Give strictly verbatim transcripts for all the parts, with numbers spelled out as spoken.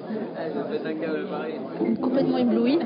Complètement ébloui.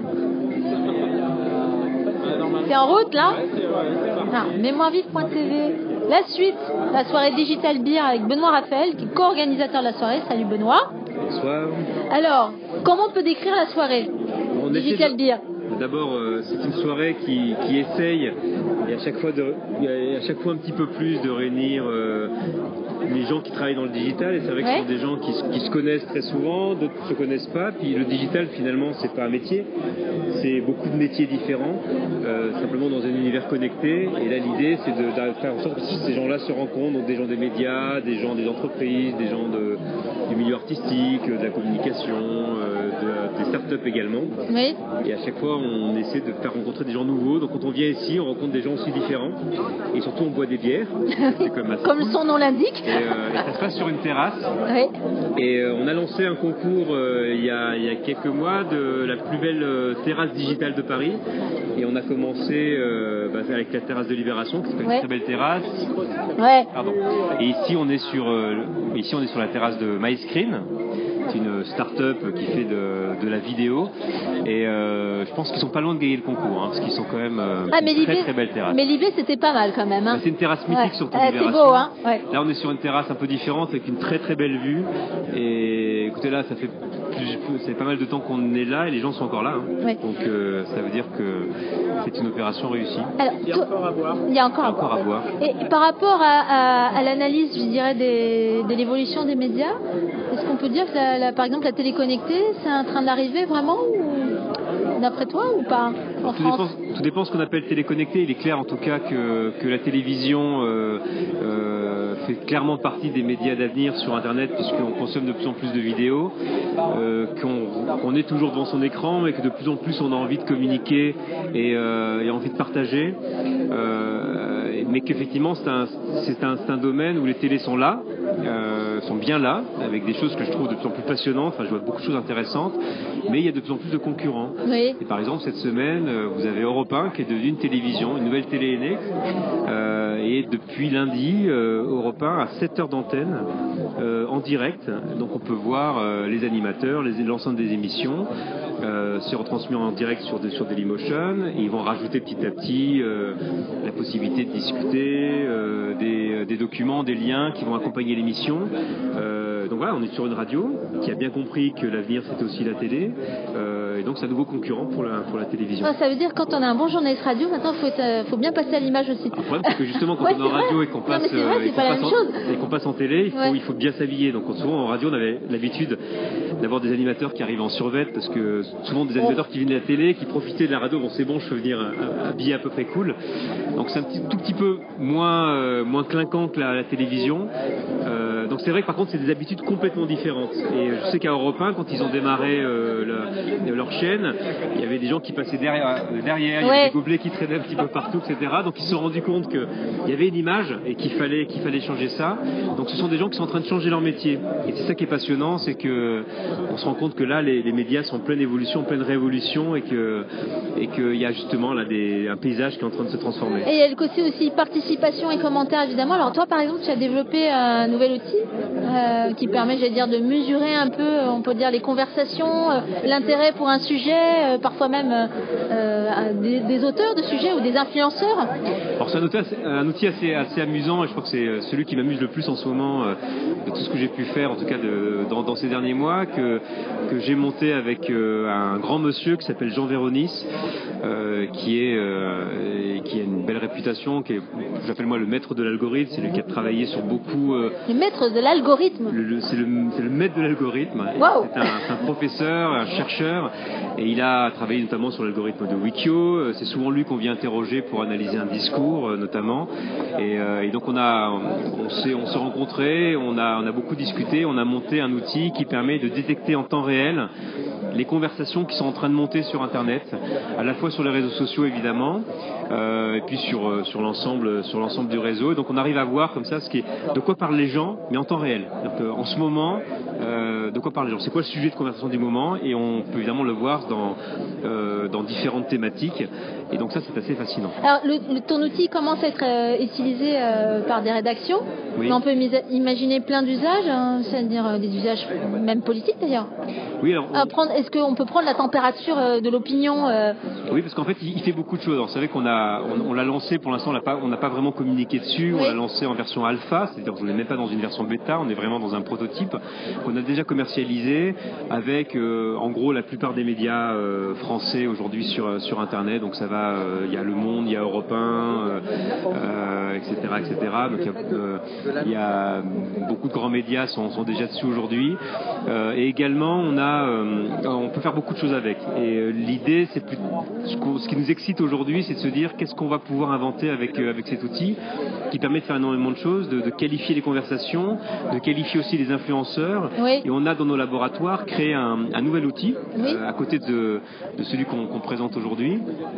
C'est en route là ? Non, mémoire vive point t v. La suite, la soirée Digital Beer avec Benoît Raphaël, qui est co-organisateur de la soirée. Salut Benoît. Bonsoir. Alors, comment on peut décrire la soirée on Digital Beer? D'abord, euh, c'est une soirée qui, qui essaye, et à chaque fois, de, et à chaque fois un petit peu plus, de réunir euh, les gens qui travaillent dans le digital. Et c'est vrai que ouais. ce sont des gens qui, qui se connaissent très souvent, d'autres ne se connaissent pas. Puis le digital, finalement, c'est pas un métier, c'est beaucoup de métiers différents, euh, simplement dans un univers connecté. Et là, l'idée, c'est de, de faire en sorte que ces gens-là se rencontrent, donc des gens des médias, des gens des entreprises, des gens de, du milieu artistique, de la communication, euh, de, des startups également. Oui. Et à chaque fois, on essaie de faire rencontrer des gens nouveaux. Donc quand on vient ici, on rencontre des gens aussi différents. Et surtout, on boit des bières. Comme, comme cool. Son nom l'indique. Et, euh, et ça se passe sur une terrasse. Oui. Et euh, on a lancé un concours euh, il, y a, il y a quelques mois de la plus belle euh, terrasse digitale de Paris. Et on a commencé euh, bah, avec la terrasse de Libération, qui est ouais. une très belle terrasse. Ouais. Pardon. Et ici, on est sur, euh, ici, on est sur la terrasse de MyScreen. C'est une start-up qui fait de, de la vidéo et euh, je pense qu'ils sont pas loin de gagner le concours hein, parce qu'ils sont quand même euh, ah, mais une très très belle terrasse. Mais l'idée c'était pas mal quand même. Hein. Bah, c'est une terrasse mythique ouais. surtout euh, Libération. C'est beau hein. Ouais. Là on est sur une terrasse un peu différente avec une très très belle vue et écoutez là ça fait plus, c'est pas mal de temps qu'on est là et les gens sont encore là. Hein. Ouais. Donc euh, ça veut dire que c'est une opération réussie. Alors, il y a toi, encore à voir. Il y a encore, il y a encore à, à voir. Et, et par rapport à, à, à l'analyse, je dirais, des, de l'évolution des médias, est-ce qu'on peut dire que la, la, par exemple la télé connectée, c'est en train d'arriver vraiment ou, d'après toi ou pas en tout, France dépend, tout dépend de ce qu'on appelle téléconnecté. Il est clair en tout cas que, que la télévision euh, euh, fait clairement partie des médias d'avenir sur Internet puisqu'on consomme de plus en plus de vidéos, euh, qu'on, qu'on est toujours devant son écran mais que de plus en plus on a envie de communiquer et, euh, et envie de partager. Euh, mais qu'effectivement c'est un, c'est, un, c'est un domaine où les télés sont là, euh, sont bien là, avec des choses que je trouve de plus en plus passionnantes. Enfin, je vois beaucoup de choses intéressantes, mais il y a de plus en plus de concurrents. Oui. Et par exemple, cette semaine, vous avez Europe un qui est devenue une télévision, une nouvelle télé aînée, euh, et depuis lundi, euh, Europe un a sept heures d'antenne euh, en direct. Donc on peut voir euh, les animateurs, les, l'ensemble des émissions. Euh, c'est retransmis en direct sur, sur Dailymotion. Et ils vont rajouter petit à petit euh, la possibilité de discuter, euh, des, des documents, des liens qui vont accompagner l'émission. Euh, donc voilà, on est sur une radio qui a bien compris que l'avenir c'était aussi la télé. Euh, et donc c'est un nouveau concurrent pour la, pour la télévision. Ah, ça veut dire que quand on a un bon journaliste radio, maintenant il faut, euh, faut bien passer à l'image aussi. Le problème c'est que justement quand ouais, on est en radio vrai. et qu'on passe, non, vrai, euh, et, qu'on passe en, et qu'on passe en télé, il faut, ouais. il faut bien s'habiller. Donc souvent en radio on avait l'habitude d'avoir des animateurs qui arrivent en survêt parce que souvent des animateurs qui viennent de la télé, qui profitaient de la radio, bon c'est bon je peux venir habillé à peu près cool. Donc c'est un petit, tout petit peu moins, euh, moins clinquant que la, la télévision. Euh, donc c'est vrai que par contre c'est des habitudes complètement différentes. Et je sais qu'à Europe un, quand ils ont démarré euh, la, leur chaîne, il y avait des gens qui passaient derrière, derrière il y avait ouais. des gobelets qui traînaient un petit peu partout, et cetera. Donc ils se sont rendus compte qu'il y avait une image et qu'il fallait, qu'il fallait changer ça. Donc ce sont des gens qui sont en train de changer leur métier. Et c'est ça qui est passionnant, c'est que on se rend compte que là les, les médias sont en pleine évolution, en pleine révolution et que et qu'il y a justement là des, un paysage qui est en train de se transformer. Et il y a le côté aussi participation et commentaires évidemment. Alors toi par exemple tu as développé un nouvel outil euh, qui permet j'allais dire de mesurer un peu on peut dire les conversations, euh, l'intérêt pour un sujet, euh, parfois même euh, des, des auteurs de sujets ou des influenceurs. Alors c'est un outil assez, un outil assez, assez amusant et je crois que c'est celui qui m'amuse le plus en ce moment euh, de tout ce que j'ai pu faire en tout cas de, dans, dans ces derniers mois que, que j'ai monté avec euh, un grand monsieur qui s'appelle Jean Véronis euh, qui est euh, qui a une belle réputation, qui est, j'appelle moi le maître de l'algorithme, c'est lui qui a travaillé sur beaucoup. Euh, le maître de l'algorithme. Le, le, c'est, le, c'est le maître de l'algorithme. Wow. C'est, un, c'est un professeur, un chercheur, et il a travaillé notamment sur l'algorithme de Wikio. C'est souvent lui qu'on vient interroger pour analyser un discours, notamment. Et, euh, et donc on a, on s'est, on s'est rencontrés, on a, on a beaucoup discuté, on a monté un outil qui permet de détecter en temps réel les conversations qui sont en train de monter sur Internet, à la fois sur les réseaux sociaux évidemment, euh, et puis sur, euh, sur, l'ensemble, sur l'ensemble du réseau. Et donc on arrive à voir comme ça ce qui est, de quoi parlent les gens, mais en temps réel. Donc, euh, en ce moment, euh, de quoi parlent les gens, c'est quoi le sujet de conversation du moment, et on peut évidemment le voir dans, euh, dans différentes thématiques. Et donc ça, c'est assez fascinant. Alors, le, le, ton outil commence à être euh, utilisé euh, par des rédactions, oui. mais on peut imaginer plein d'usages, hein, c'est-à-dire euh, des usages même politiques d'ailleurs. Oui, alors, on... prendre, est-ce qu'on peut prendre la température euh, de l'opinion euh... Oui, parce qu'en fait, il, il fait beaucoup de choses. Alors, vous savez qu'on a, on, on l'a lancé, pour l'instant, on n'a pas, on n'a pas vraiment communiqué dessus. Oui. On l'a lancé en version alpha, c'est-à-dire qu'on n'est même pas dans une version bêta, on est vraiment dans un prototype qu'on a déjà commercialisé avec, euh, en gros, la plupart des médias euh, français aujourd'hui sur sur Internet. Donc ça va, il euh, y a Le Monde, il y a Europe un, euh, euh, et cetera, et cetera. Donc il y, euh, y a beaucoup de grands médias sont, sont déjà dessus aujourd'hui. Euh, et également, on a, euh, on peut faire beaucoup de choses avec. Et euh, l'idée, c'est plus, ce qui nous excite aujourd'hui, c'est de se dire qu'est-ce qu'on va pouvoir inventer avec euh, avec cet outil qui permet de faire énormément de choses, de, de qualifier les conversations, de qualifier aussi les influenceurs. Oui. Et on a dans nos laboratoires créé un, un nouvel outil oui. euh, à côté de, de celui qu'on, qu'on présente aujourd'hui,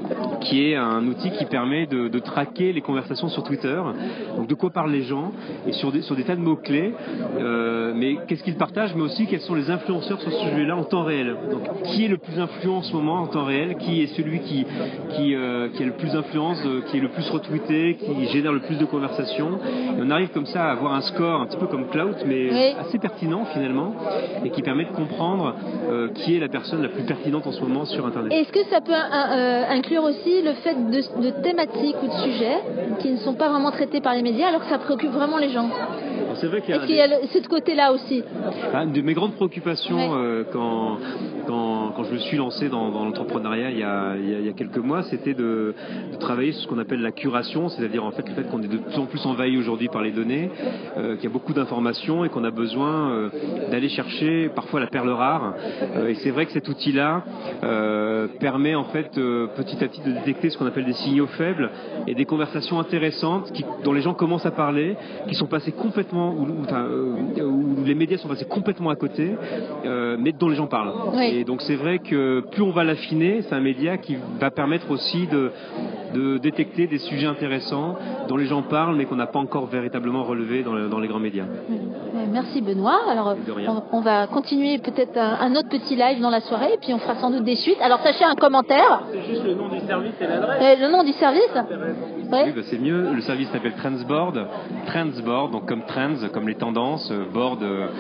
qui est un outil qui permet de, de traquer les conversations sur Twitter. Donc de quoi parlent les gens et sur des, sur des tas de mots-clés. Euh, mais qu'est-ce qu'ils partagent, mais aussi quels sont les influenceurs sur ce sujet-là en temps réel. Donc qui est le plus influent en ce moment en temps réel, qui est celui qui, qui, euh, qui a le plus d'influence, euh, qui est le plus retweeté, qui génère le plus de conversations. Et on arrive comme ça à avoir un score un petit peu comme Clout, mais oui. assez pertinent finalement, et qui permet de comprendre euh, qui est la personne la plus pertinente en ce moment sur Internet. Est-ce que ça peut euh, inclure aussi le fait de, de thématiques ou de sujets qui ne sont pas vraiment traités par les médias alors que ça préoccupe vraiment les gens? Alors, c'est vrai qu'il y a, Est-ce qu'il y a le, ce côté-là aussi? Une de mes grandes préoccupations oui. euh, quand, quand, quand je me suis lancé dans, dans l'entrepreneuriat il y, a, il, y a, il y a quelques mois, c'était de, de travailler sur ce qu'on appelle la curation, c'est-à-dire en fait le fait qu'on est de plus en plus envahi aujourd'hui par les données, euh, qu'il y a beaucoup d'informations et qu'on a besoin euh, d'aller chercher parfois la perle rare. Euh, et c'est vrai que cet outil-là euh, permet en fait euh, petit à petit de détecter ce qu'on appelle des signaux faibles et des conversations intéressantes qui, dont les gens commencent à parler, qui sont passées complètement, où, enfin, euh, où les médias sont passés complètement à côté, euh, mais dont les gens parlent. Oui. Et donc c'est vrai que plus on va l'affiner, c'est un média qui va permettre aussi de, de détecter des sujets intéressants dont les gens parlent, mais qu'on n'a pas encore véritablement relevé dans, le, dans les grands médias. Merci Benoît. Alors on, on va continuer peut-être un, un autre petit live dans la soirée et puis on fera sans doute des suites. Alors sachez un commentaire. C'est juste le nom du service et l'adresse. Euh, le nom du service. Oui, bah c'est mieux. Le service s'appelle Trendsboard. Trendsboard, donc comme trends, comme les tendances, board,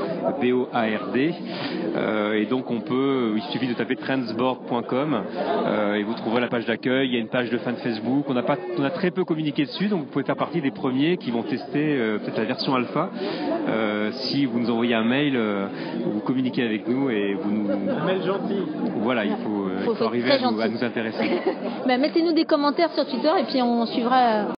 B O A R D. Euh, et donc on peut, il suffit de taper trendsboard point com euh, et vous trouverez la page d'accueil. Il y a une page de fan Facebook. On a pas, on a très peu communiqué dessus, donc vous pouvez faire partie des premiers qui vont tester euh, peut-être la version alpha. Euh, si vous nous envoyez un mail, euh, vous communiquez avec nous et vous nous. Un mail gentil. Voilà, il faut, euh, faut, il faut arriver à nous, à nous intéresser. Ben, mettez-nous des commentaires sur Twitter et puis on suivra.